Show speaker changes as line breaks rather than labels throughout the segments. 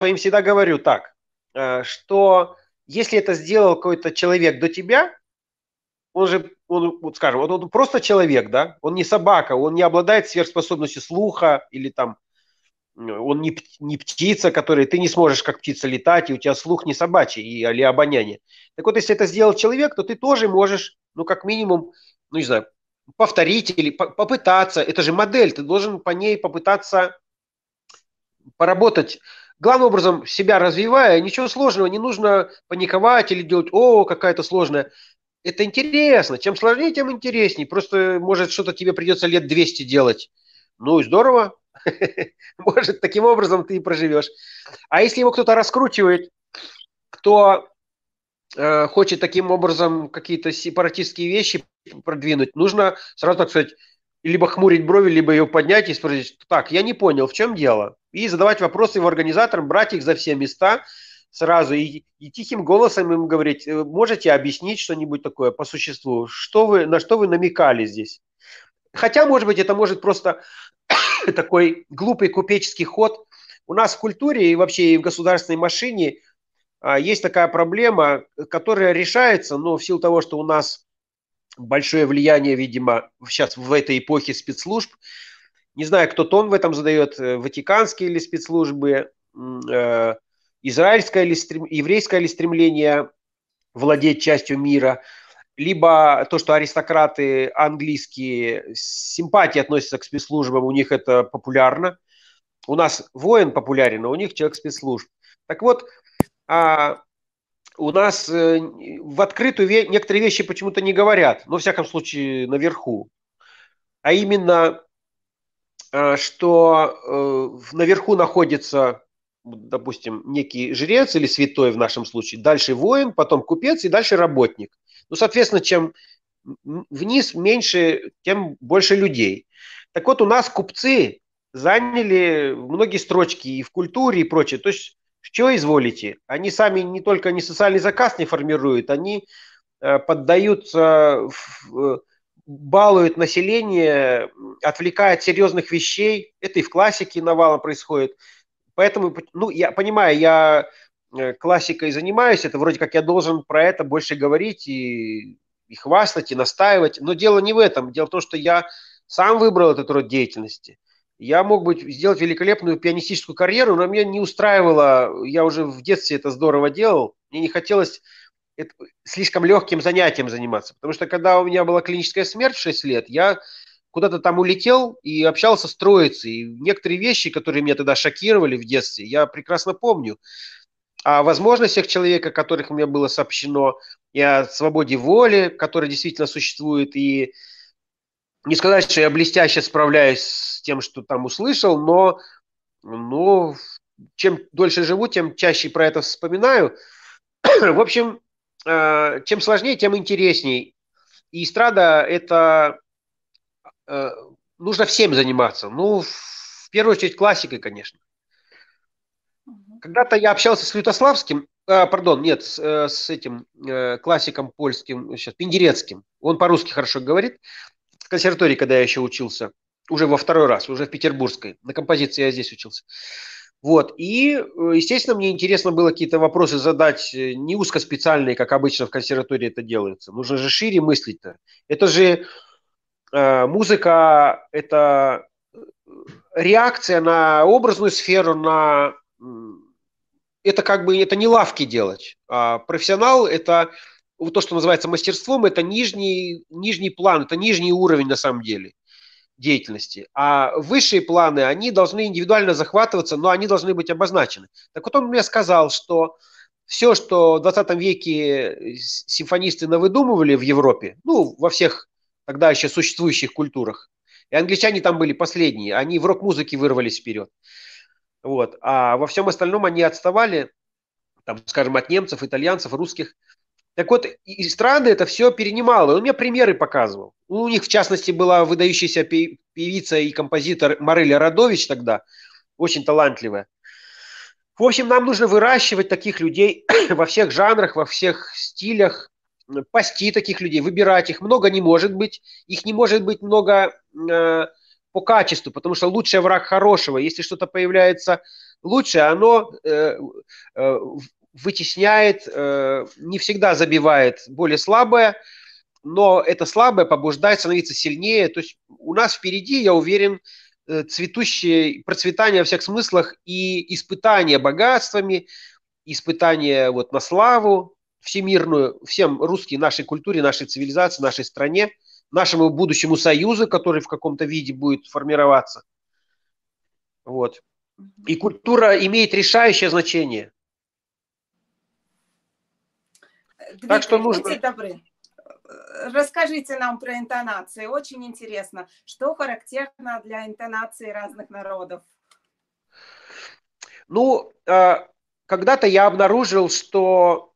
своим всегда говорю так, что если это сделал какой-то человек до тебя, он же, он, вот скажем, он просто человек, да, он не собака, он не обладает сверхспособностью слуха или там, он не птица, которой ты не сможешь как птица летать, и у тебя слух не собачий или обоняние. Так вот, если это сделал человек, то ты тоже можешь, ну, как минимум, ну, не знаю, повторить или попытаться. Это же модель, ты должен по ней попытаться поработать. Главным образом, себя развивая, ничего сложного, не нужно паниковать или делать, о, какая-то сложная. Это интересно. Чем сложнее, тем интереснее. Просто, может, что-то тебе придется лет 200 делать. Ну и здорово. Может, таким образом ты и проживешь. А если его кто-то раскручивает, кто хочет таким образом какие-то сепаратистские вещи продвинуть, нужно сразу, так сказать, либо хмурить брови, либо ее поднять и спросить, так, я не понял, в чем дело? И задавать вопросы его организаторам, брать их за все места сразу и тихим голосом им говорить, можете объяснить что-нибудь такое по существу, что вы, на что вы намекали здесь? Хотя, может быть, это может просто такой глупый купеческий ход. У нас в культуре и вообще и в государственной машине есть такая проблема, которая решается, но в силу того, что у нас большое влияние, видимо, сейчас в этой эпохе спецслужб. Не знаю, кто тон в этом задает, ватиканские или спецслужбы, израильское или еврейское ли стремление владеть частью мира, либо то, что аристократы английские с симпатией относятся к спецслужбам, у них это популярно. У нас воин популярен, а у них человек спецслужб. Так вот, у нас в открытую некоторые вещи почему-то не говорят, но, во всяком случае, наверху. А именно, что наверху находится, допустим, некий жрец или святой в нашем случае, дальше воин, потом купец и дальше работник. Ну, соответственно, чем вниз меньше, тем больше людей. Так вот, у нас купцы заняли многие строчки и в культуре, и прочее. То есть, что изволите? Они сами не только не социальный заказ не формируют, они поддаются, балуют население, отвлекают от серьезных вещей. Это и в классике навалом происходит. Поэтому, ну, я понимаю, я классикой занимаюсь, это вроде как я должен про это больше говорить и хвастать, и настаивать. Но дело не в этом. Дело в том, что я сам выбрал этот род деятельности. Я мог бы сделать великолепную пианистическую карьеру, но меня не устраивало, я уже в детстве это здорово делал, мне не хотелось слишком легким занятием заниматься. Потому что когда у меня была клиническая смерть в 6 лет, я куда-то там улетел и общался с троицей. И некоторые вещи, которые меня тогда шокировали в детстве, я прекрасно помню. О возможностях человека, которых мне было сообщено, и о свободе воли, которая действительно существует. И не сказать, что я блестяще справляюсь с тем, что там услышал, но чем дольше живу, тем чаще про это вспоминаю. В общем, чем сложнее, тем интересней. И эстрада – это нужно всем заниматься. Ну, в первую очередь, классикой, конечно. Когда-то я общался с Лютославским, пардон, нет, с этим классиком польским, сейчас, Пендерецким. Он по-русски хорошо говорит. В консерватории, когда я еще учился, уже во второй раз, уже в Петербургской. На композиции я здесь учился. Вот. И, естественно, мне интересно было какие-то вопросы задать, не узкоспециальные, как обычно в консерватории это делается. Нужно же шире мыслить-то. Это же музыка, это реакция на образную сферу, на это как бы это не лавки делать. А профессионал это то, что называется мастерством, это нижний план, это нижний уровень на самом деле деятельности. А высшие планы, они должны индивидуально захватываться, но они должны быть обозначены. Так вот он мне сказал, что все, что в 20 веке симфонисты навыдумывали в Европе, ну, во всех тогда еще существующих культурах, и англичане там были последние, они в рок-музыке вырвались вперед. Вот. А во всем остальном они отставали, там, скажем, от немцев, итальянцев, русских. Так вот, и страны это все перенимало. Он мне примеры показывал. У них, в частности, была выдающаяся певица и композитор Мариля Радович тогда, очень талантливая. В общем, нам нужно выращивать таких людей во всех жанрах, во всех стилях, пасти таких людей, выбирать их. Много не может быть. Их не может быть много по качеству, потому что лучший враг хорошего. Если что-то появляется лучше, оно вытесняет, не всегда забивает более слабое, но это слабое побуждает становиться сильнее. То есть у нас впереди, я уверен, цветущее процветание во всех смыслах и испытание богатствами, испытание вот на славу всемирную, всем русским, нашей культуре, нашей цивилизации, нашей стране, нашему будущему союзу, который в каком-то виде будет формироваться. Вот. И культура имеет решающее значение.
Дмитрий,
так что нужно...
будьте добры, расскажите нам про интонации. Очень интересно, что характерно для интонации разных народов?
Ну, когда-то я обнаружил, что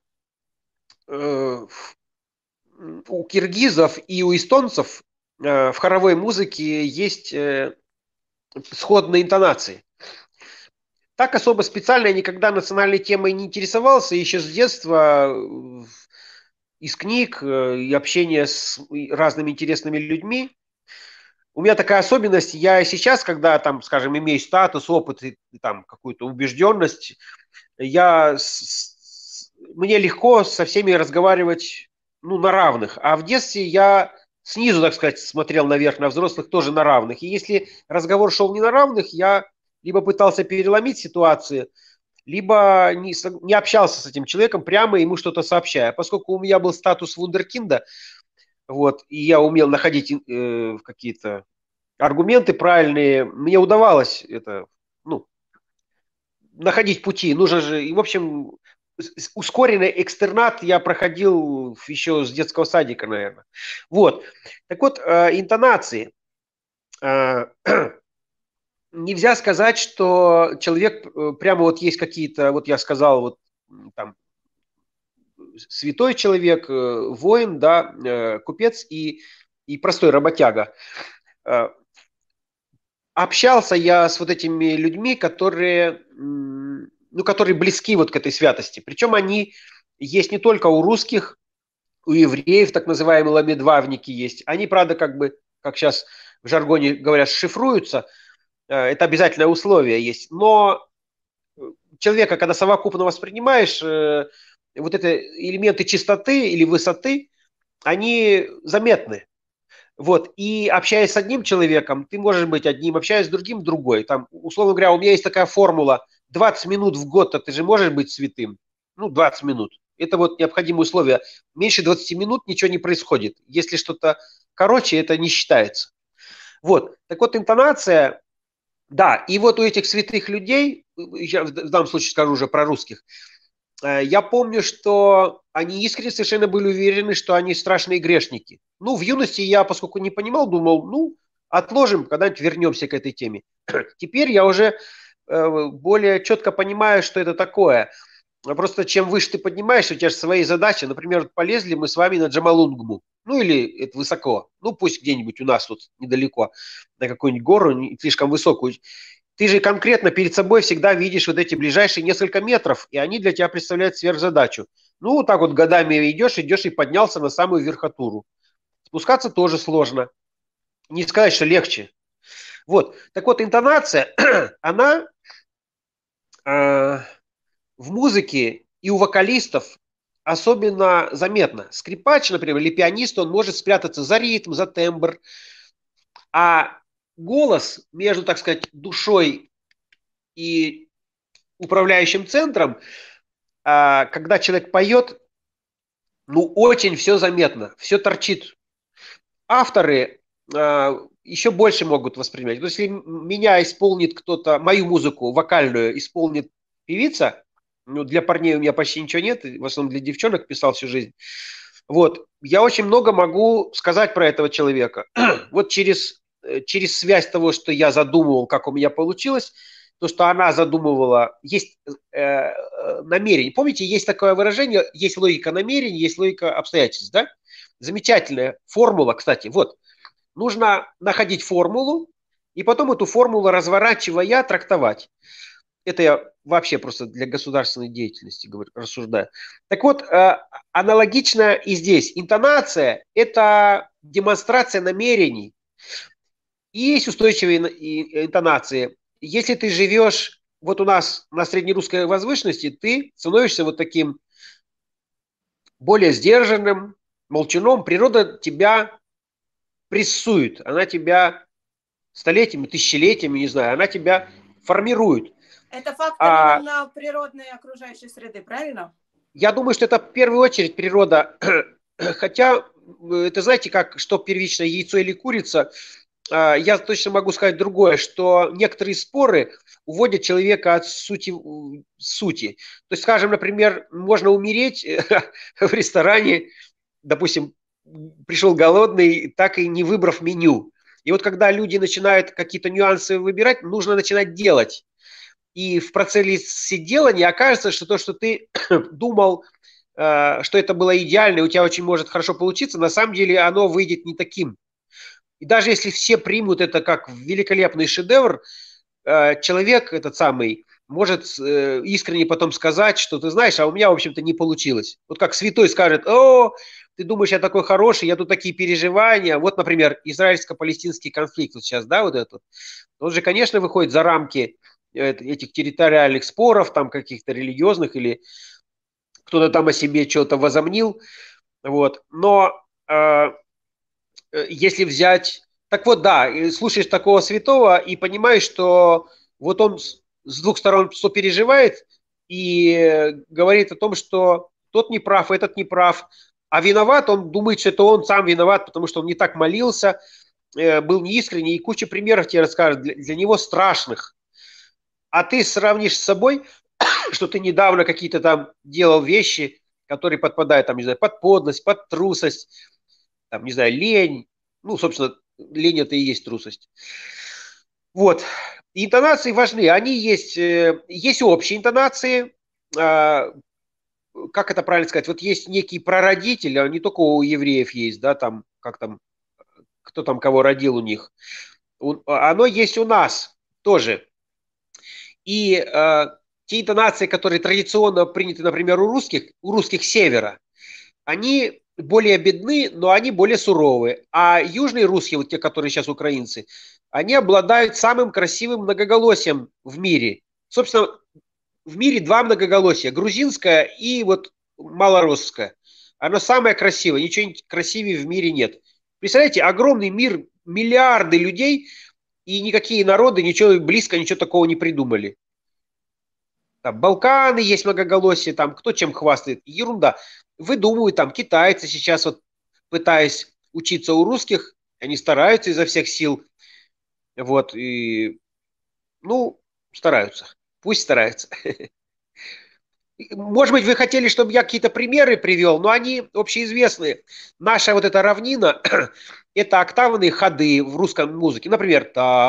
у киргизов и у эстонцев в хоровой музыке есть сходные интонации. Так особо специально я никогда национальной темой не интересовался, еще с детства из книг и общения с разными интересными людьми. У меня такая особенность, я сейчас, когда там, скажем, имею статус, опыт и там какую-то убежденность, мне легко со всеми разговаривать, ну, на равных. А в детстве я снизу, так сказать, смотрел наверх на взрослых тоже на равных. И если разговор шел не на равных, я либо пытался переломить ситуацию, либо не общался с этим человеком, прямо ему что-то сообщая. Поскольку у меня был статус вундеркинда, вот, и я умел находить какие-то аргументы правильные, мне удавалось это, ну, находить пути. Нужно же, и, в общем, ускоренный экстернат я проходил еще с детского садика, наверное. Вот. Так вот, интонации. Нельзя сказать, что человек прямо вот есть какие-то, вот я сказал, вот там святой человек, воин, да, купец и простой работяга. Общался я с вот этими людьми, которые, ну, которые близки вот к этой святости. Причем они есть не только у русских, у евреев, так называемые ламедвавники есть. Они, правда, как бы, как сейчас в жаргоне говорят, шифруются. Это обязательное условие есть. Но человека, когда совокупно воспринимаешь, вот это элементы чистоты или высоты, они заметны. Вот, и общаясь с одним человеком, ты можешь быть одним, общаясь с другим – другой. Там, условно говоря, у меня есть такая формула: 20 минут в год, а ты же можешь быть святым. Ну, 20 минут. Это вот необходимые условия. Меньше 20 минут ничего не происходит. Если что-то короче, это не считается. Вот, так вот, интонация, да, и вот у этих святых людей, я в данном случае скажу уже про русских, я помню, что они искренне совершенно были уверены, что они страшные грешники. Ну, в юности я, поскольку не понимал, думал, ну, отложим, когда-нибудь вернемся к этой теме. Теперь я уже более четко понимаю, что это такое. Просто чем выше ты поднимаешься, у тебя же свои задачи. Например, полезли мы с вами на Джамалунгму. Ну, или это высоко. Ну, пусть где-нибудь у нас тут недалеко, на какую-нибудь гору, не слишком высокую. Ты же конкретно перед собой всегда видишь вот эти ближайшие несколько метров, и они для тебя представляют сверхзадачу. Ну, вот так вот годами идешь и поднялся на самую верхотуру. Спускаться тоже сложно. Не сказать, что легче. Вот. Так вот, интонация, она в музыке и у вокалистов особенно заметна. Скрипач, например, или пианист, он может спрятаться за ритм, за тембр. А голос между, так сказать, душой и управляющим центром, когда человек поет, ну, очень все заметно, все торчит. Авторы еще больше могут воспринимать. То есть, если меня исполнит кто-то, мою музыку вокальную исполнит певица, ну, для парней у меня почти ничего нет, в основном для девчонок писал всю жизнь. Вот, я очень много могу сказать про этого человека. Вот через связь того, что я задумывал, как у меня получилось, то, что она задумывала, есть намерение. Помните, есть такое выражение, есть логика намерений, есть логика обстоятельств, да? Замечательная формула, кстати. Вот, нужно находить формулу, и потом эту формулу, разворачивая, трактовать. Это я вообще просто для государственной деятельности говорю, рассуждаю. Так вот, аналогично и здесь. Интонация – это демонстрация намерений. И есть устойчивые интонации. Если ты живешь вот у нас на среднерусской возвышенности ты становишься вот таким более сдержанным, молчуном. Природа тебя прессует, она тебя столетиями, тысячелетиями, не знаю, она тебя формирует.
Это фактор
А
именно природной окружающей среды, правильно?
я думаю, что это в первую очередь природа. Хотя, это знаете, как, что первично, яйцо или курица, я точно могу сказать другое, что некоторые споры уводят человека от сути. То есть, скажем, например, можно умереть в ресторане, допустим, пришел голодный, так и не выбрав меню. И вот когда люди начинают какие-то нюансы выбирать, нужно начинать делать. И в процессе делания окажется, что то, что ты думал, что это было идеально, и у тебя очень может хорошо получиться, на самом деле оно выйдет не таким. И даже если все примут это как великолепный шедевр, человек этот самый может искренне потом сказать, что ты знаешь, а у меня, в общем-то, не получилось. Вот как святой скажет: о, ты думаешь, я такой хороший, я тут такие переживания. Вот, например, израильско-палестинский конфликт вот сейчас, да, вот этот. Он же, конечно, выходит за рамки этих территориальных споров, там каких-то религиозных, или кто-то там о себе что-то возомнил. Вот. Но если взять... Так вот, да, слушаешь такого святого и понимаешь, что вот он с двух сторон сопереживает и говорит о том, что тот не прав, этот не прав, а виноват, он думает, что это он сам виноват, потому что он не так молился, был неискренний, и куча примеров тебе расскажет для него страшных. А ты сравнишь с собой, что ты недавно какие-то там делал вещи, которые подпадают, там, не знаю, под подлость, под трусость, там, не знаю, лень. Ну, собственно, лень это и есть трусость. Вот. Интонации важны. Они есть, есть общие интонации. Как это правильно сказать? Вот есть некий прародитель, а не только у евреев есть, да, там, как там, кто там кого родил у них. Оно есть у нас тоже. И те интонации, которые традиционно приняты, например, у русских севера, они более бедны, но они более суровые. А южные русские, вот те, которые сейчас украинцы, они обладают самым красивым многоголосием в мире. Собственно, в мире два многоголосия: грузинское и вот малоросское. Оно самое красивое, ничего красивее в мире нет. Представляете, огромный мир, миллиарды людей, и никакие народы ничего близко, ничего такого не придумали. Там Балканы есть многоголосие, там кто чем хвастает. Ерунда. Выдумывают, там китайцы сейчас вот, пытаясь учиться у русских, они стараются изо всех сил. Вот, и, ну, стараются. Пусть стараются. Может быть, вы хотели, чтобы я какие-то примеры привел, но они общеизвестные. Наша вот эта равнина, это октавные ходы в русской музыке. Например,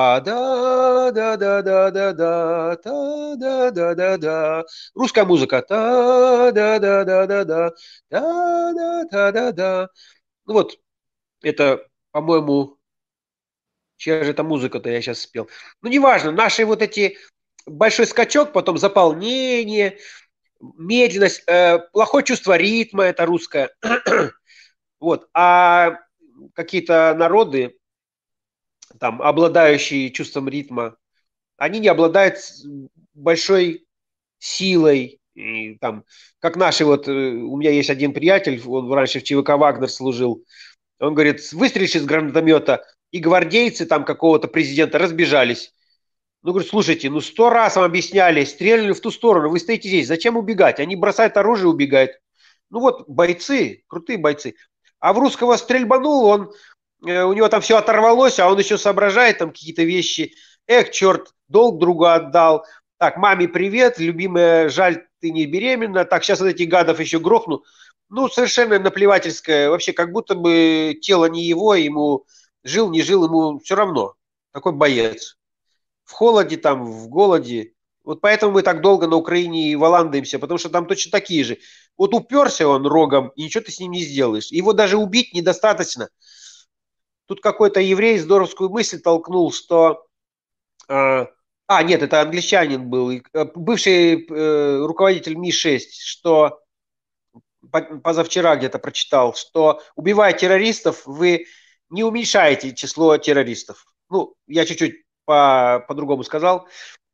та-да-да-да-да-да-да, та-да-да-да-да. Русская музыка. Та-да-да-да-да-да, та-да-да-да-да. Ну вот, это, по-моему, чья же это музыка-то я сейчас спел. Ну, неважно, наши вот эти большой скачок, потом заполнение, медленность, плохое чувство ритма, это русское. Вот. А какие-то народы, там, обладающие чувством ритма, они не обладают большой силой. И, там, как наши, вот, у меня есть один приятель, он раньше в ЧВК «Вагнер» служил, он говорит: выстрелишь из гранатомета, и гвардейцы там какого-то президента разбежались. Ну, говорит, слушайте, ну 100 раз вам объясняли, стреляли в ту сторону, вы стоите здесь, зачем убегать? Они бросают оружие и убегают. Ну вот, бойцы, крутые бойцы. А в русского стрельбанул, он, у него там все оторвалось, а он еще соображает там какие-то вещи. Эх, черт, долг другу отдал. Так, маме привет, любимая, жаль, ты не беременна. Так, сейчас вот этих гадов еще грохну. Ну, совершенно наплевательское. Вообще, как будто бы тело не его, ему жил, не жил, ему все равно. Такой боец. В холоде, там, в голоде. Вот поэтому мы так долго на Украине и валандаемся, потому что там точно такие же. Вот уперся он рогом, и ничего ты с ним не сделаешь. Его даже убить недостаточно. Тут какой-то еврей здоровскую мысль толкнул, что... нет, это англичанин был, бывший руководитель Ми-6, что позавчера где-то прочитал, что, убивая террористов, вы не уменьшаете число террористов. Ну, я чуть-чуть по-другому сказал.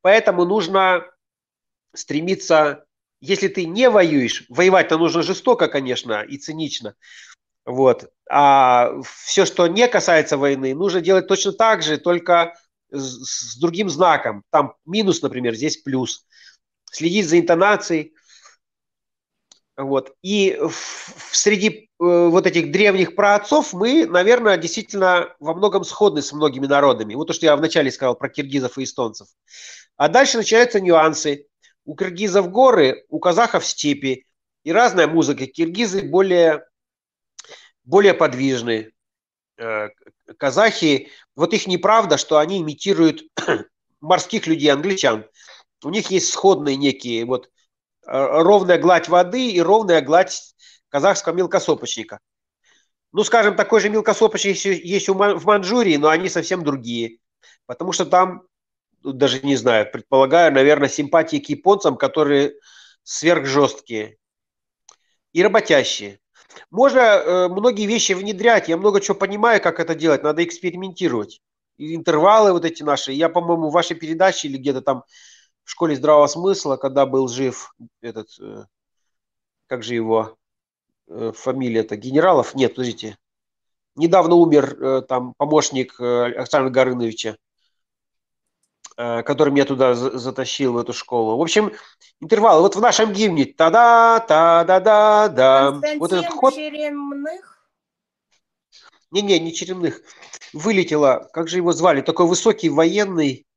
поэтому нужно стремиться, если ты не воюешь, воевать-то нужно жестоко, конечно, и цинично, вот, а все, что не касается войны, нужно делать точно так же, только с другим знаком. Там минус, например, здесь плюс. Следить за интонацией. Вот. И среди вот этих древних праотцов мы, наверное, действительно во многом сходны с многими народами. Вот то, что я вначале сказал про киргизов и эстонцев. А дальше начинаются нюансы. У киргизов горы, у казахов степи. И разная музыка. Киргизы более подвижные. Казахи, вот их неправда, что они имитируют морских людей, англичан. У них есть сходные некие, вот ровная гладь воды и ровная гладь казахского мелкосопочника. Ну, скажем, такой же мелкосопочник есть в Манчжурии, но они совсем другие. Потому что там, даже не знаю, предполагаю, наверное, симпатии к японцам, которые сверхжесткие и работящие. Можно многие вещи внедрять. Я много чего понимаю, как это делать. Надо экспериментировать. И интервалы вот эти наши. Я, по-моему, в вашей передаче или где-то там в школе здравого смысла, когда был жив этот, как же его фамилия-то, Генералов? Нет, подождите. Недавно умер там помощник Александра Горыновича, который меня туда затащил, в эту школу. В общем, интервалы. Вот в нашем гимне та-да, та-да-да-да. Вот этот
Константин
ход.
Черемных.
Не-не, не Черемных. Вылетело, как же его звали, такой высокий военный.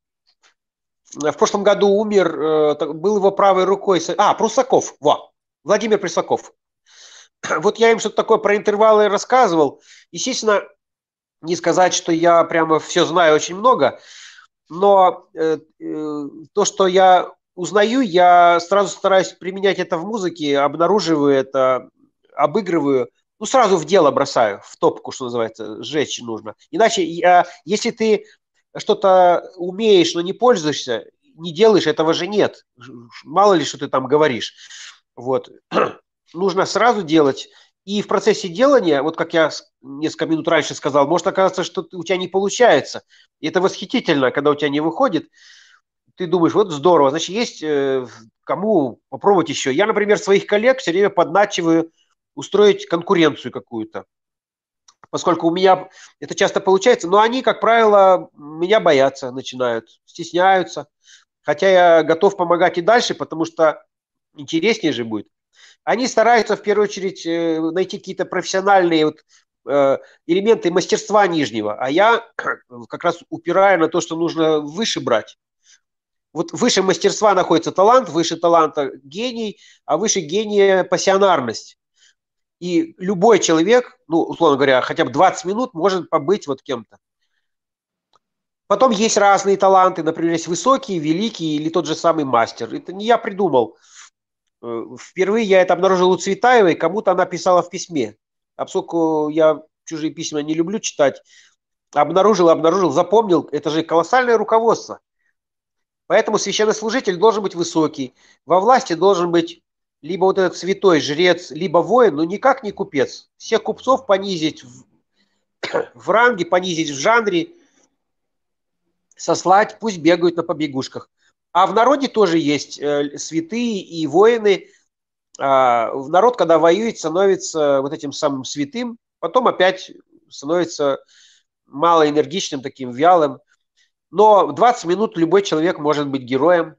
В прошлом году умер, был его правой рукой. Прусаков, Владимир Прусаков. Вот я им что-то такое про интервалы рассказывал. Естественно, не сказать, что я прямо все знаю очень много, но то, что я узнаю, я сразу стараюсь применять это в музыке, обнаруживаю это, обыгрываю, ну, сразу в дело бросаю, в топку, что называется, сжечь нужно. Иначе, если ты что-то умеешь, но не пользуешься, не делаешь, этого же нет. Мало ли, что ты там говоришь. Вот. Нужно сразу делать. И в процессе делания, вот как я несколько минут раньше сказал, может оказаться, что у тебя не получается. И это восхитительно, когда у тебя не выходит. Ты думаешь, вот здорово, значит, есть кому попробовать еще. Я, например, своих коллег все время подначиваю устроить конкуренцию какую-то. Поскольку у меня это часто получается, но они, как правило, меня боятся, начинают, стесняются. Хотя я готов помогать и дальше, потому что интереснее же будет. Они стараются в первую очередь найти какие-то профессиональные элементы мастерства нижнего, а я как раз упираю на то, что нужно выше брать. Вот выше мастерства находится талант, выше таланта гений, а выше гения пассионарность. И любой человек, ну, условно говоря, хотя бы 20 минут может побыть вот кем-то. Потом есть разные таланты, например, есть высокий, великий или тот же самый мастер. Это не я придумал. Впервые я это обнаружил у Цветаевой, кому-то она писала в письме. А поскольку я чужие письма не люблю читать, обнаружил, запомнил, это же колоссальное руководство. Поэтому священнослужитель должен быть высокий. Во власти должен быть либо вот этот святой жрец, либо воин, но никак не купец. Всех купцов понизить в ранге, понизить в жанре, сослать, пусть бегают на побегушках. А в народе тоже есть святые и воины. Народ, когда воюет, становится вот этим самым святым, потом опять становится малоэнергичным, таким вялым. Но в 20 минут любой человек может быть героем.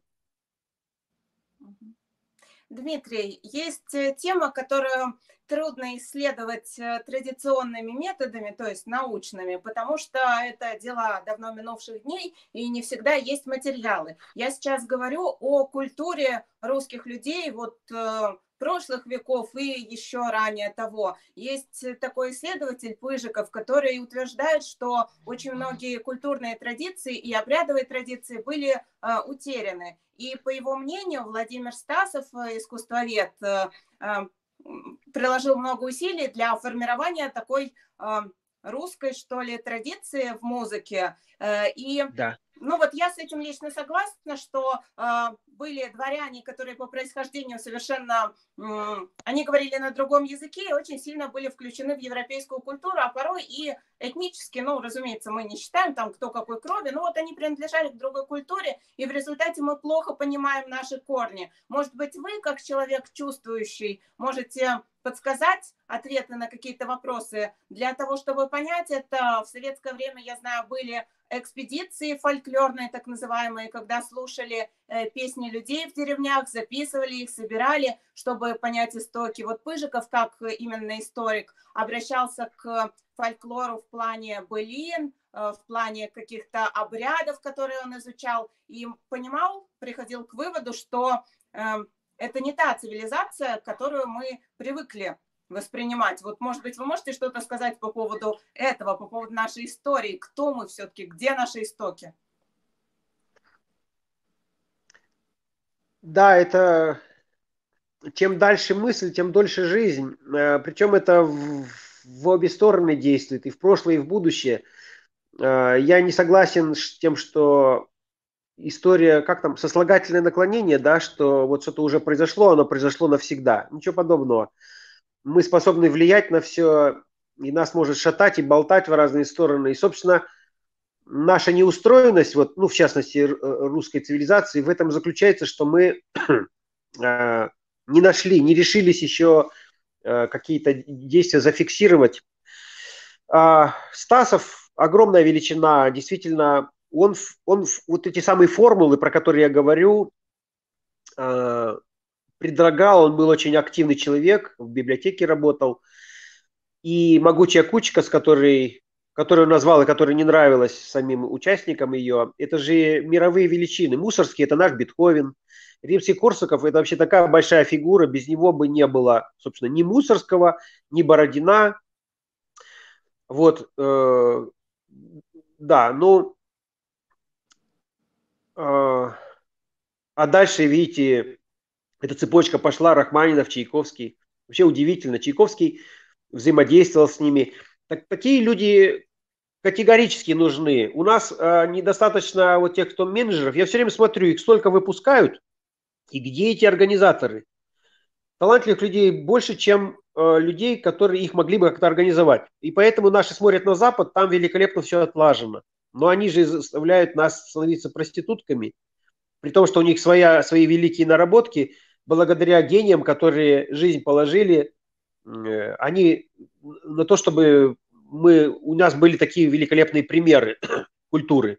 Дмитрий, есть тема, которую трудно исследовать традиционными методами, то есть научными, потому что это дела давно минувших дней, и не всегда есть материалы. Я сейчас говорю о культуре русских людей прошлых веков и еще ранее того. Есть такой исследователь Пыжиков, который утверждает, что очень многие культурные традиции и обрядовые традиции были утеряны. И по его мнению, Владимир Стасов, искусствовед, приложил много усилий для формирования такой русской, что ли, традиции в музыке. И
да.
Ну вот я с этим лично согласна, что были дворяне, которые по происхождению совершенно, они говорили на другом языке и очень сильно были включены в европейскую культуру, а порой и этнически, ну, разумеется, мы не считаем там, кто какой крови, но вот они принадлежали к другой культуре, и в результате мы плохо понимаем наши корни. Может быть, вы, как человек чувствующий, можете подсказать ответы на какие-то вопросы для того, чтобы понять это. В советское время, я знаю, были экспедиции фольклорные, так называемые, когда слушали песни людей в деревнях, записывали их, собирали, чтобы понять истоки. Вот Пыжиков, как именно историк, обращался к фольклору в плане былин, в плане каких-то обрядов, которые он изучал, и понимал, приходил к выводу, что это не та цивилизация, которую мы привыкли воспринимать. Вот, может быть, вы можете что-то сказать по поводу этого, по поводу нашей истории? Кто мы все-таки? Где наши истоки?
Да, это чем дальше мысль, тем дольше жизнь. Причем это в обе стороны действует, и в прошлое, и в будущее. Я не согласен с тем, что история, как там, сослагательное наклонение, да, что вот что-то уже произошло, оно произошло навсегда. Ничего подобного. Мы способны влиять на все, и нас может шатать и болтать в разные стороны. И, собственно, наша неустроенность, вот, ну, в частности, русской цивилизации, в этом заключается, что мы не нашли, не решились еще какие-то действия зафиксировать. Стасов огромная величина, действительно, он вот эти самые формулы, про которые я говорю, предлагал, он был очень активный человек, в библиотеке работал, и «Могучая кучка», которую он назвал и которая не нравилась самим участникам ее, это же мировые величины. Мусорский – это наш Бетховен, Римский-Корсаков – это вообще такая большая фигура, без него бы не было, собственно, ни Мусорского, ни Бородина. Вот, да, ну, а дальше, видите, эта цепочка пошла, Рахманинов, Чайковский. Вообще удивительно, Чайковский взаимодействовал с ними. Такие люди категорически нужны. У нас недостаточно вот тех, кто менеджеров. Я все время смотрю, их столько выпускают, и где эти организаторы? Талантливых людей больше, чем людей, которые их могли бы как-то организовать. И поэтому наши смотрят на Запад, там великолепно все отлажено. Но они же заставляют нас становиться проститутками, при том, что у них свои великие наработки, благодаря гениям, которые жизнь положили, они на то, чтобы у нас были такие великолепные примеры культуры.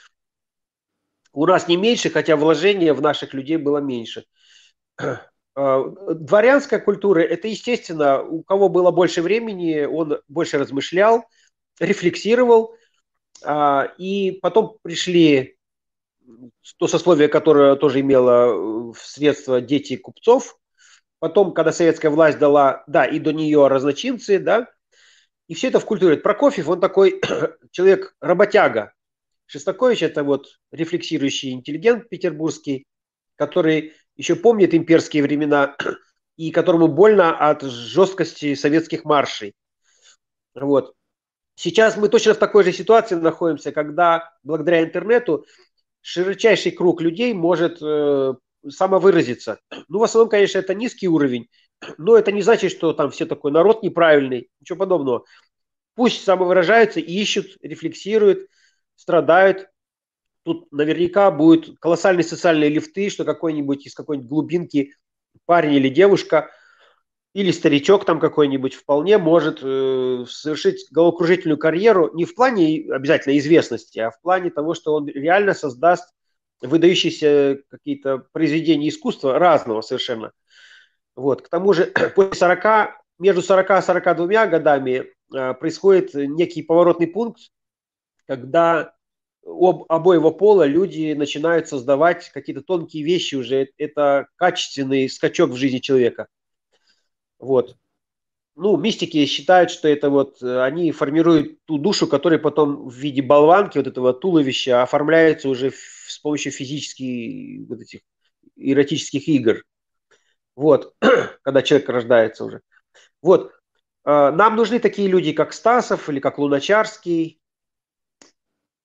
У нас не меньше, хотя вложения в наших людей было меньше. Дворянская культура – это, естественно, у кого было больше времени, он больше размышлял, рефлексировал, и потом пришли то сословие, которое тоже имело средства дети купцов. Потом, когда советская власть дала, да, и до нее разночинцы, да, и все это в культуре. Прокофьев, он такой человек-работяга. Шостакович – это вот рефлексирующий интеллигент петербургский, который еще помнит имперские времена и которому больно от жесткости советских маршей. Вот. Сейчас мы точно в такой же ситуации находимся, когда благодаря интернету широчайший круг людей может самовыразиться. Ну, в основном, конечно, это низкий уровень, но это не значит, что там все такой народ неправильный, ничего подобного. Пусть самовыражаются, ищут, рефлексируют, страдают. Тут наверняка будут колоссальные социальные лифты, что какой-нибудь из какой-нибудь глубинки парень или девушка или старичок там какой-нибудь вполне может совершить головокружительную карьеру не в плане обязательно известности, а в плане того, что он реально создаст выдающиеся какие-то произведения искусства разного совершенно. Вот. К тому же после 40, между 40 и 42 годами происходит некий поворотный пункт, когда обоего пола люди начинают создавать какие-то тонкие вещи уже. Это качественный скачок в жизни человека. Вот. Ну, мистики считают, что это вот они формируют ту душу, которая потом в виде болванки, вот этого туловища, оформляется уже с помощью физических вот этих эротических игр. Вот. Когда человек рождается уже. Вот. Нам нужны такие люди, как Стасов или как Луначарский.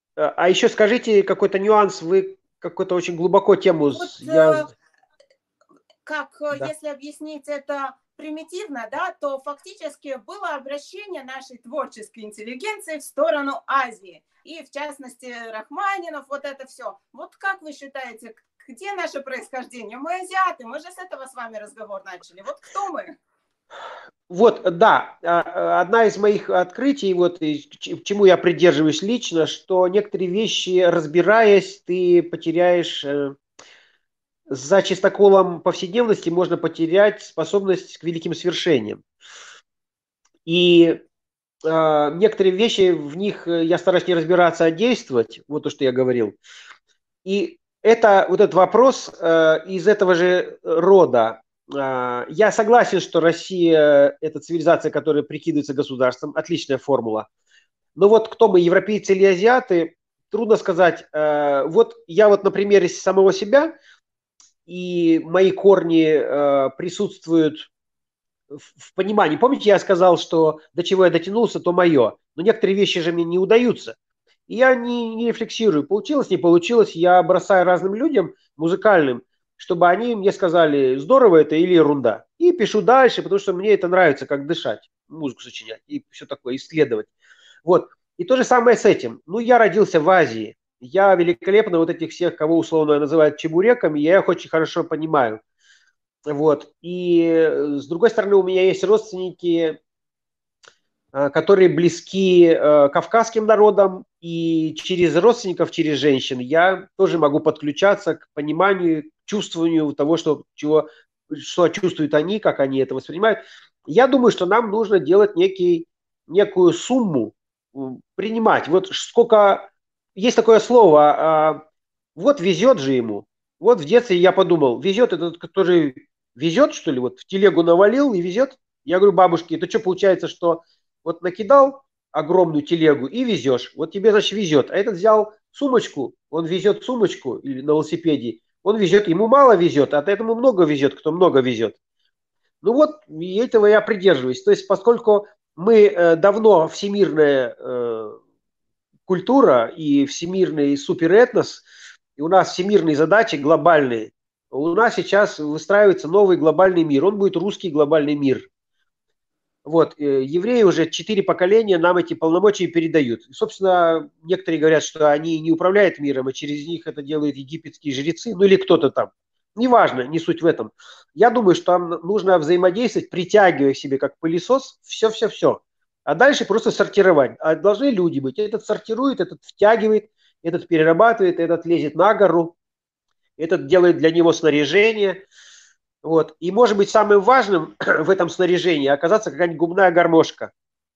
А еще скажите какой-то нюанс, вы какой-то очень глубоко тему,
Вот
я,
как,
да.
если объяснить это примитивно, да, то фактически было обращение нашей творческой интеллигенции в сторону Азии. И в частности Рахманинов, вот это все. Вот как вы считаете, где наше происхождение? Мы азиаты, мы же с этого с вами разговор начали. Вот кто мы?
Вот, да, одна из моих открытий, вот и чему я придерживаюсь лично, что некоторые вещи, разбираясь, ты потеряешь, за чистоколом повседневности можно потерять способность к великим свершениям. И некоторые вещи, в них я стараюсь не разбираться, а действовать, вот то, что я говорил. И это вот этот вопрос из этого же рода. Я согласен, что Россия – это цивилизация, которая прикидывается государством, отличная формула. Но вот кто мы, европейцы или азиаты, трудно сказать. Вот я вот на примере самого себя, и мои корни присутствуют в понимании. Помните, я сказал, что до чего я дотянулся, то мое. Но некоторые вещи же мне не удаются. И я не рефлексирую, получилось, не получилось. Я бросаю разным людям, музыкальным, чтобы они мне сказали, здорово это или ерунда. И пишу дальше, потому что мне это нравится, как дышать, музыку сочинять и все такое, исследовать. Вот. И то же самое с этим. Ну, я родился в Азии. Я великолепно вот этих всех, кого условно называют чебуреками, я их очень хорошо понимаю. Вот. И с другой стороны, у меня есть родственники, которые близки кавказским народам, и через родственников, через женщин я тоже могу подключаться к пониманию, чувствованию того, что чувствуют они, как они это воспринимают. Я думаю, что нам нужно делать некую сумму, принимать. Вот сколько... Есть такое слово, вот везет же ему. Вот в детстве я подумал, везет этот, который везет, что ли, вот в телегу навалил и везет. Я говорю бабушке, это что получается, что вот накидал огромную телегу и везешь. Вот тебе, значит, везет. А этот взял сумочку, он везет сумочку или на велосипеде, он везет, ему мало везет, а этому много везет, кто много везет. Ну вот, и этого я придерживаюсь. То есть, поскольку мы давно всемирная культура и всемирный суперэтнос, и у нас всемирные задачи глобальные, у нас сейчас выстраивается новый глобальный мир. Он будет русский глобальный мир. Вот, евреи уже 4 поколения нам эти полномочия передают. И, собственно, некоторые говорят, что они не управляют миром, а через них это делают египетские жрецы, ну или кто-то там. Неважно, не суть в этом. Я думаю, что там нужно взаимодействовать, притягивая к себе как пылесос все-все-все. А дальше просто сортировать. А должны люди быть. Этот сортирует, этот втягивает, этот перерабатывает, этот лезет на гору, этот делает для него снаряжение. Вот. И может быть самым важным в этом снаряжении оказаться какая-нибудь губная гармошка.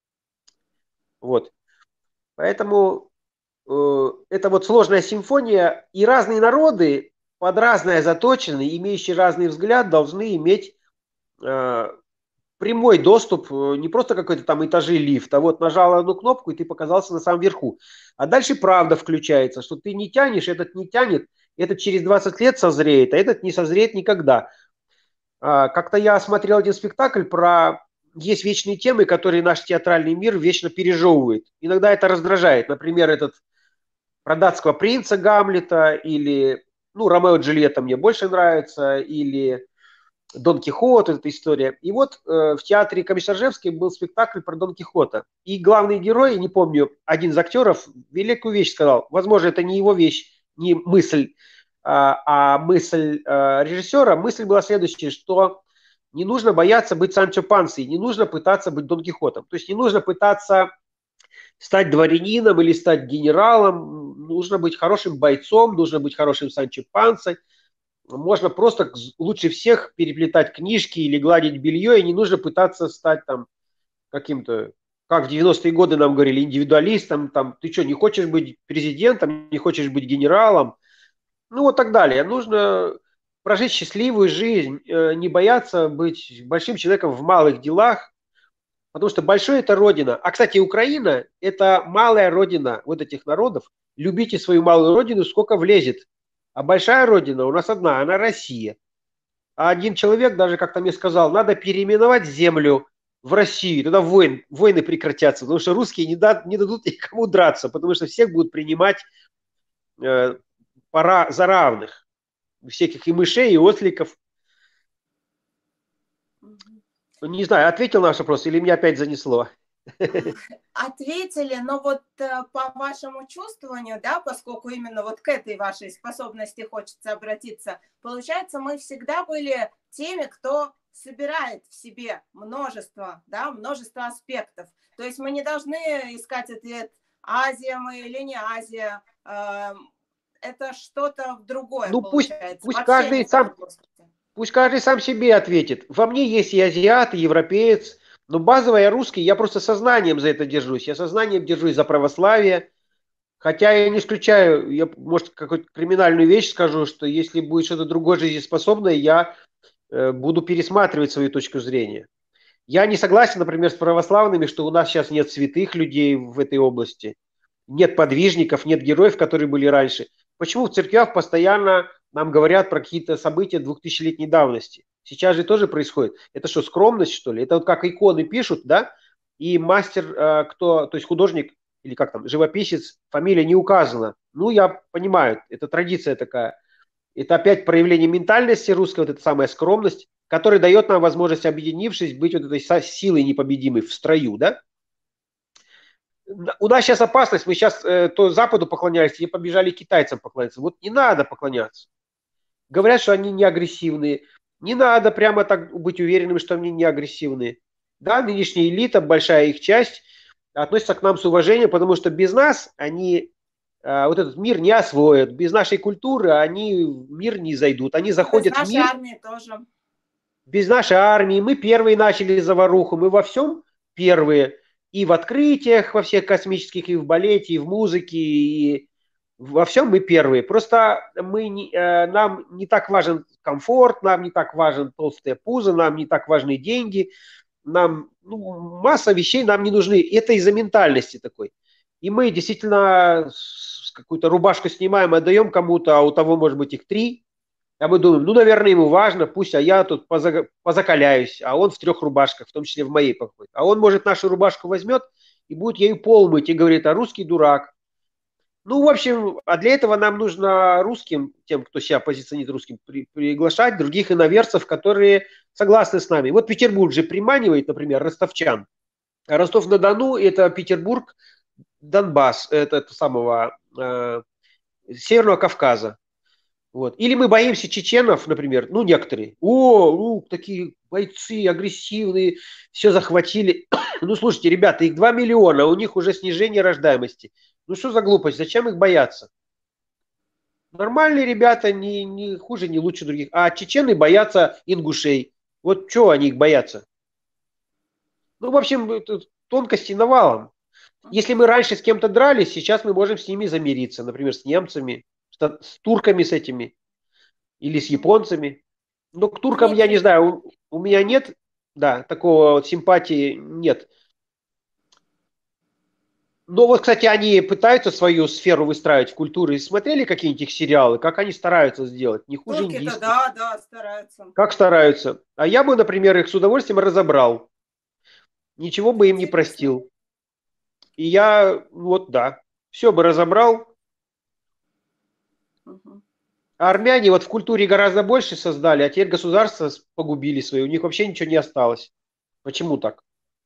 Вот. Поэтому это вот сложная симфония, и разные народы под разное заточенные, имеющие разный взгляд, должны иметь э, прямой доступ, не просто какой-то там этажи лифта, вот нажал одну кнопку, и ты показался на самом верху. А дальше правда включается, что ты не тянешь, этот не тянет, этот через 20 лет созреет, а этот не созреет никогда. Как-то я смотрел один спектакль про... Есть вечные темы, которые наш театральный мир вечно пережевывает. Иногда это раздражает. Например, этот про датского принца Гамлета или, ну, Ромео и Джульетта мне больше нравится, или Дон Кихот, эта история. И вот в театре Комиссаржевский был спектакль про Дон Кихота. И главный герой, не помню, один из актеров великую вещь сказал. Возможно, это не его вещь, не мысль, а мысль режиссера. Мысль была следующая, что не нужно бояться быть Санчо Пансой, не нужно пытаться быть Дон Кихотом. То есть не нужно пытаться стать дворянином или стать генералом, нужно быть хорошим бойцом, нужно быть хорошим Санчо Пансой. Можно просто лучше всех переплетать книжки или гладить белье, и не нужно пытаться стать там каким-то, как в 90-е годы нам говорили, индивидуалистом, там, ты что, не хочешь быть президентом, не хочешь быть генералом, ну вот так далее. Нужно прожить счастливую жизнь, не бояться быть большим человеком в малых делах, потому что большой – это родина. А, кстати, Украина – это малая родина вот этих народов. Любите свою малую родину, сколько влезет. А большая родина у нас одна, она Россия. А один человек даже как-то мне сказал, надо переименовать землю в Россию, тогда войны прекратятся, потому что русские не дадут никому драться, потому что всех будут принимать за равных. Всяких и мышей, и осликов. Не знаю, ответил на ваш вопрос или меня опять занесло?
Ответили, но вот по вашему чувствованию, да, поскольку именно вот к этой вашей способности хочется обратиться, получается, мы всегда были теми, кто собирает в себе множество, да, множество аспектов. То есть мы не должны искать ответ, Азия мы или не Азия, это что-то другое
Ну,
получается. Вообще не в этой плоскости.
Пусть каждый сам себе ответит. Во мне есть и азиат, и европеец, но базово я русский, я просто сознанием за это держусь. Я сознанием держусь за православие. Хотя я не исключаю, я, может, какую-то криминальную вещь скажу, что если будет что-то другое жизнеспособное, я буду пересматривать свою точку зрения. Я не согласен, например, с православными, что у нас сейчас нет святых людей в этой области, нет подвижников, нет героев, которые были раньше. Почему в церквях постоянно нам говорят про какие-то события 2000-летней давности? Сейчас же тоже происходит. Это что, скромность, что ли? Это вот как иконы пишут, да? И мастер, то есть художник, или как там, живописец, фамилия не указана. Ну, я понимаю, это традиция такая. Это опять проявление ментальности русской, вот эта самая скромность, которая дает нам возможность, объединившись, быть вот этой силой непобедимой в строю, да? У нас сейчас опасность, мы сейчас то Западу поклонялись, и побежали китайцам поклоняться. Вот не надо поклоняться. Говорят, что они не агрессивные. Не надо прямо так быть уверенным, что они не агрессивные. Да, нынешняя элита, большая их часть, относится к нам с уважением, потому что без нас они вот этот мир не освоят. Без нашей культуры они в мир не зайдут. Они заходят в мир.
Без нашей армии тоже.
Без нашей армии. Мы первые начали заваруху. Мы во всем первые. И в открытиях, во всех космических, и в балете, и в музыке, и во всем мы первые. Просто нам не так важен комфорт, нам не так важен толстое пузо, нам не так важны деньги. Нам масса вещей нам не нужны. Это из-за ментальности такой. И мы действительно какую-то рубашку снимаем, отдаем кому-то, а у того может быть их 3. А мы думаем, наверное, ему важно, пусть, а я тут позакаляюсь, а он в 3 рубашках, в том числе в моей походит. А он, может, нашу рубашку возьмет и будет ею пол мыть и говорит, а русский дурак. В общем, а для этого нам нужно русским, тем, кто себя позиционирует русским, приглашать других иноверцев, которые согласны с нами. Вот Петербург же приманивает, например, ростовчан. А Ростов-на-Дону – это Петербург, Донбасс, это самого Северного Кавказа. Вот. Или мы боимся чеченов, например, некоторые. Такие бойцы агрессивные, все захватили. Слушайте, ребята, их 2 миллиона, у них уже снижение рождаемости. Что за глупость? Зачем их бояться? Нормальные ребята, не хуже, не лучше других. А чечены боятся ингушей. Вот чего они их боятся? В общем, тонкости навалом. Если мы раньше с кем-то дрались, сейчас мы можем с ними замириться. Например, с немцами, с турками с этими. Или с японцами. К туркам я не знаю. У меня нет, такого симпатии нет. Но вот, кстати, они пытаются свою сферу выстраивать в культуре. Смотрели какие-нибудь их сериалы? Как они стараются сделать? Не хуже индийских.
Да, стараются.
Как стараются? А я бы, например, их с удовольствием разобрал. Ничего бы им не простил. И я, все бы разобрал. А армяне в культуре гораздо больше создали, а теперь государства погубили свои. У них вообще ничего не осталось. Почему так?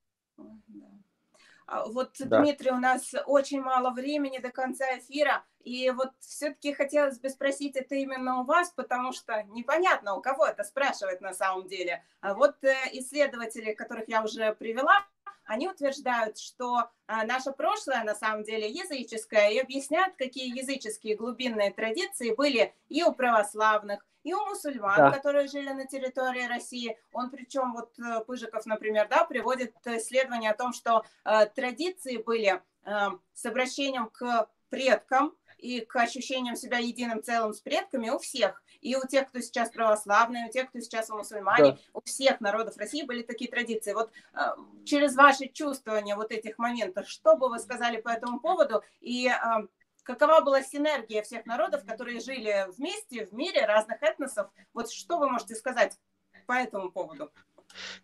Вот, Дмитрий, у нас очень мало времени до конца эфира, и вот все-таки хотелось бы спросить это именно у вас, потому что непонятно, у кого это спрашивать на самом деле. А вот исследователи, которых я уже привела, они утверждают, что наше прошлое на самом деле языческое, и объясняют, какие языческие глубинные традиции были и у православных, и у мусульман, которые жили на территории России. Он причем, Пыжиков, например, приводит исследование о том, что традиции были с обращением к предкам и к ощущениям себя единым целым с предками у всех. И у тех, кто сейчас православные, у тех, кто сейчас мусульмане, у всех народов России были такие традиции. Вот через ваши чувствования этих моментов, что бы вы сказали по этому поводу? И какова была синергия всех народов, которые жили вместе, в мире, разных этносов? Вот что вы можете сказать по этому поводу?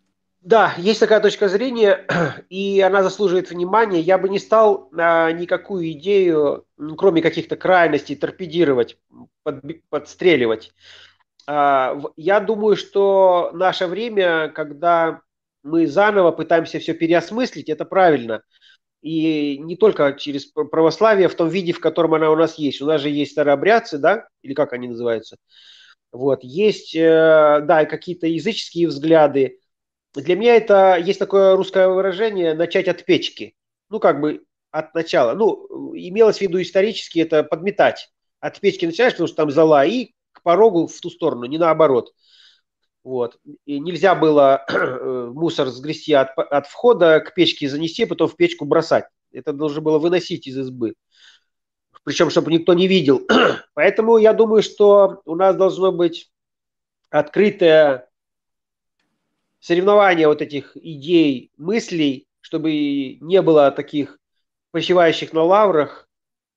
Да, есть такая точка зрения, и она заслуживает внимания. Я бы не стал никакую идею, кроме каких-то крайностей, торпедировать, подстреливать. Я думаю, что наше время, когда мы заново пытаемся все переосмыслить, это правильно. И не только через православие в том виде, в котором она у нас есть. У нас же есть старообрядцы, да, или как они называются. Вот, есть, да, и какие-то языческие взгляды. Для меня это есть такое русское выражение «начать от печки». Ну, как бы от начала. Ну, имелось в виду исторически это подметать. От печки начинаешь, потому что там зола, и к порогу в ту сторону, не наоборот. Вот. И нельзя было мусор сгрести от входа к печке занести, потом в печку бросать. Это должно было выносить из избы. Причем, чтобы никто не видел. Поэтому я думаю, что у нас должно быть открытое соревнование вот этих идей, мыслей, чтобы не было таких почивающих на лаврах.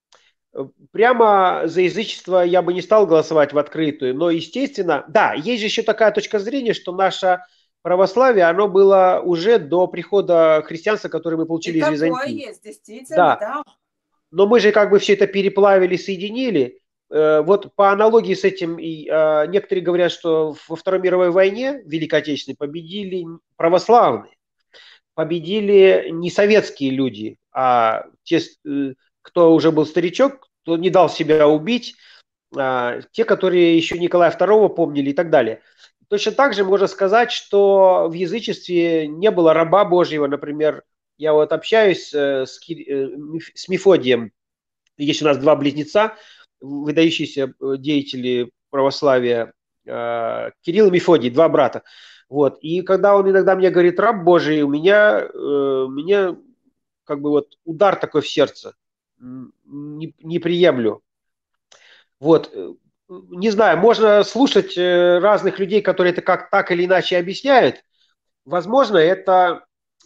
Прямо за язычество я бы не стал голосовать в открытую, но, естественно, да, есть же еще такая точка зрения, что наше православие, оно было уже до прихода христианства, которое мы
И
получили из
такое
Византии.
есть, действительно,
Да,
да.
но мы же как бы все это переплавили, соединили. Вот по аналогии с этим, некоторые говорят, что во Второй мировой войне Великой Отечественной победили православные, победили не советские люди, а те, кто уже был старичок, кто не дал себя убить, те, которые еще Николая II помнили и так далее. Точно так же можно сказать, что в язычестве не было раба Божьего, например, я вот общаюсь с Мефодием, есть у нас два близнеца, выдающиеся деятели православия, Кирилл и Мефодий, два брата. Вот. И когда он иногда мне говорит раб Божий, у меня как бы вот удар такой в сердце. Не приемлю. Вот. Не знаю, можно слушать разных людей, которые это как так или иначе объясняют. Возможно, это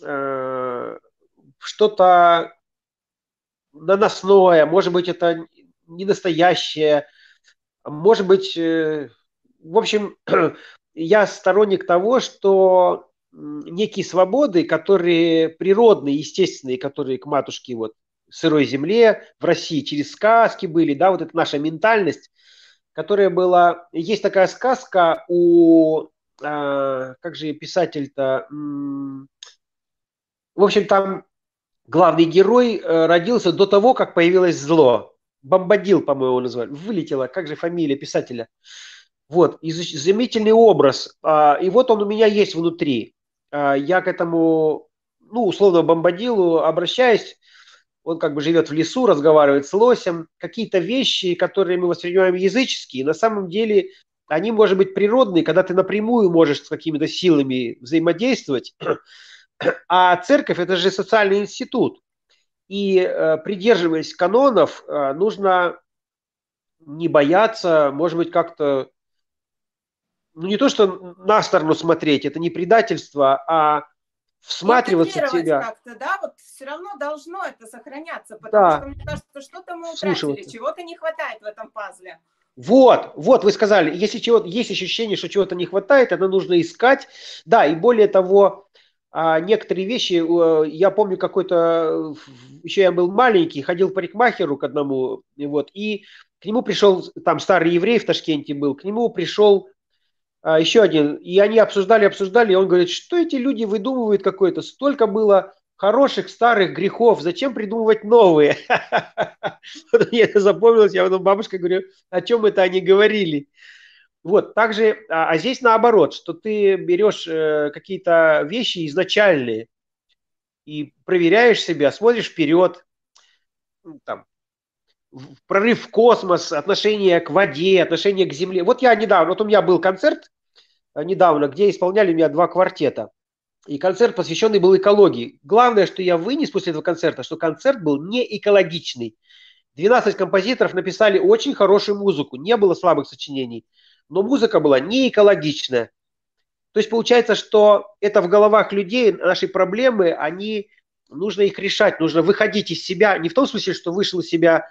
что-то наносное, может быть, это не настоящее, может быть, в общем, я сторонник того, что некие свободы, которые природные, естественные, которые к матушке вот сырой земле в России через сказки были, да, вот это наша ментальность, которая была... Есть такая сказка у... как же писатель-то... В общем, там главный герой родился до того, как появилось зло. Бомбадил, по-моему, его называли. Вылетела, как же фамилия писателя. Вот, изумительный образ. И вот он у меня есть внутри. Я к этому, ну, условно, Бомбадилу обращаюсь. Он как бы живет в лесу, разговаривает с лосем. Какие-то вещи, которые мы воспринимаем языческие, на самом деле они, может быть, природные, когда ты напрямую можешь с какими-то силами взаимодействовать. А церковь – это же социальный институт. И придерживаясь канонов, нужно не бояться, может быть, как-то, ну не то, что на сторону смотреть, это не предательство, а всматриваться в
Интегрировать
себя.
как-то, да, вот все равно должно это сохраняться, потому что,
Да,
мне кажется, что-то мы утратили,
вслушиваться.
чего-то не хватает в этом пазле.
Вот, вы сказали, если чего есть ощущение, что чего-то не хватает, это нужно искать. Да, и более того, некоторые вещи, я помню какой-то, еще я был маленький, ходил к парикмахеру к одному, и к нему пришел, там старый еврей в Ташкенте был, к нему пришел еще один, и они обсуждали, и он говорит, что эти люди выдумывают какое-то, столько было хороших старых грехов, зачем придумывать новые? Мне это запомнилось, я потом бабушке говорю, о чем это они говорили. Вот, также, здесь наоборот, что ты берешь какие-то вещи изначальные и проверяешь себя, смотришь вперед, там, прорыв в космос, отношение к воде, отношение к земле. Вот я недавно, вот у меня был концерт недавно, где исполняли у меня два квартета. И концерт посвященный был экологии. Главное, что я вынес после этого концерта, что концерт был не экологичный. 12 композиторов написали очень хорошую музыку, не было слабых сочинений, но музыка была не экологичная. То есть получается, что это в головах людей, наши проблемы, нужно их решать, нужно выходить из себя, не в том смысле, что вышел из себя,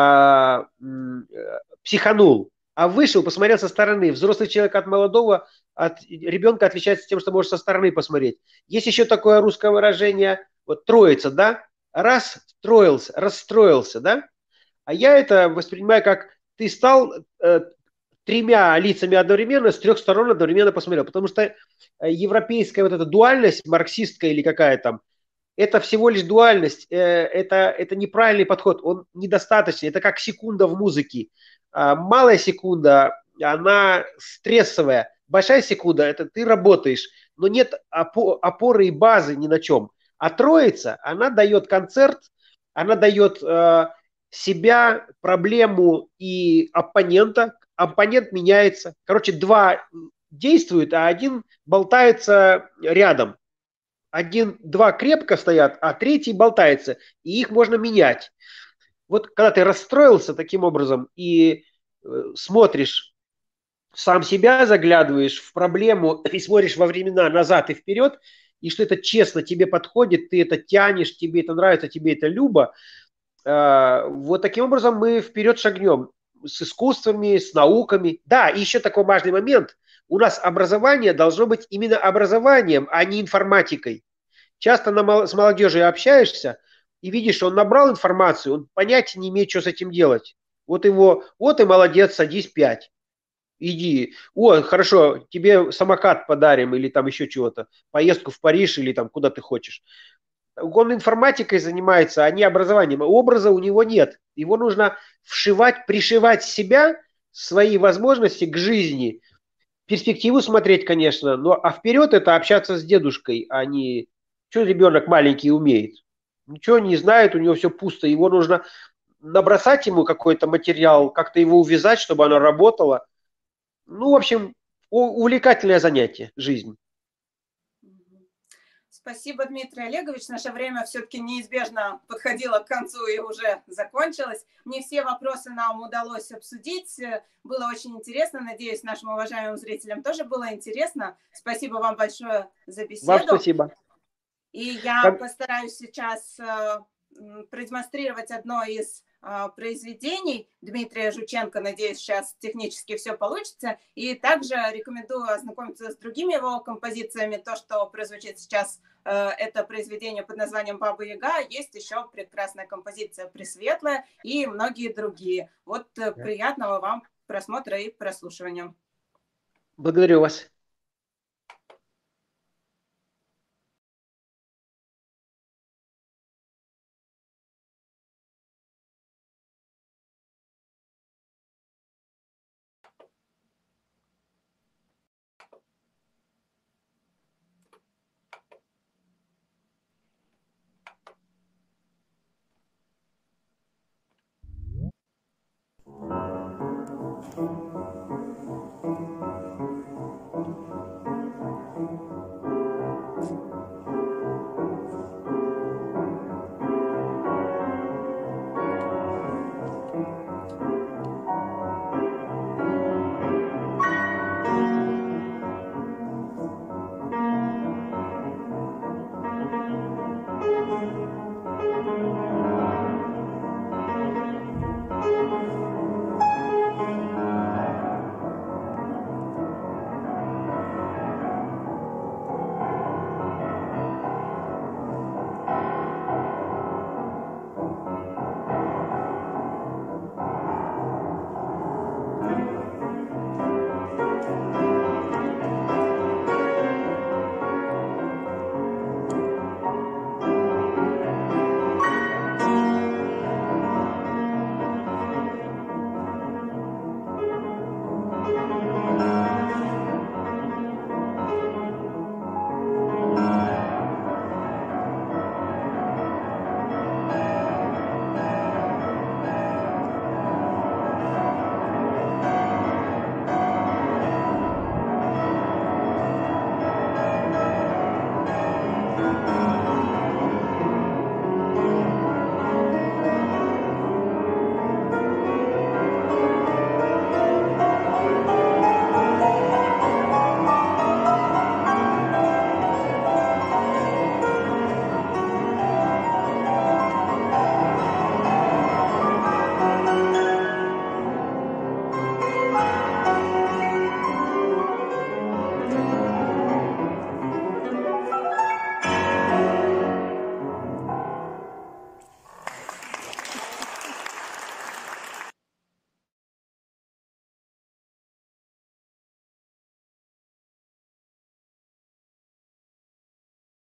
психанул, а вышел, посмотрел со стороны, взрослый человек от молодого от ребенка отличается тем, что можешь со стороны посмотреть. Есть еще такое русское выражение, вот троица, да? Расстроился, расстроился, да? А я это воспринимаю как ты стал тремя лицами одновременно, с трех сторон одновременно посмотрел. Потому что европейская вот эта дуальность, марксистская или какая там, это всего лишь дуальность, это неправильный подход, он недостаточный, это как секунда в музыке. Малая секунда, она стрессовая, большая секунда, это ты работаешь, но нет опоры и базы ни на чем. А троица, она дает концерт, она дает себя, проблему и оппонента, оппонент меняется. Короче, два действуют, а один болтается рядом. Два крепко стоят, а третий болтается, и их можно менять. Вот когда ты расстроился таким образом и смотришь, сам себя заглядываешь в проблему и смотришь во времена назад и вперед, и что это честно тебе подходит, ты это тянешь, тебе это нравится, тебе это любо, вот таким образом мы вперед шагнем с искусствами, с науками. Да, и еще такой важный момент. У нас образование должно быть именно образованием, а не информатикой. Часто с молодежью общаешься и видишь, что он набрал информацию, он понятия не имеет, что с этим делать. Вот его, вот и молодец, садись 5. Иди. О, хорошо, тебе самокат подарим или там еще чего-то. Поездку в Париж или там куда ты хочешь. Он информатикой занимается, а не образованием. Образа у него нет. Его нужно вшивать, пришивать себя, свои возможности к жизни. Перспективу смотреть, конечно, но а вперед это общаться с дедушкой, а не что ребенок маленький умеет. Ничего не знает, у него все пусто. Его нужно набросать ему какой-то материал, как-то его увязать, чтобы оно работало. Ну, в общем, увлекательное занятие, жизнь.
Спасибо, Дмитрий Олегович. Наше время все-таки неизбежно подходило к концу и уже закончилось. Не все вопросы нам удалось обсудить. Было очень интересно. Надеюсь, нашим уважаемым зрителям тоже было интересно. Спасибо вам большое за беседу.
Вам спасибо.
И я постараюсь сейчас продемонстрировать одно из произведений Дмитрия Жученко. Надеюсь, сейчас технически все получится. И также рекомендую ознакомиться с другими его композициями. То, что прозвучит сейчас, это произведение под названием «Баба Яга». Есть еще прекрасная композиция «Пресветлая» и многие другие. Вот приятного вам просмотра и прослушивания.
Благодарю вас.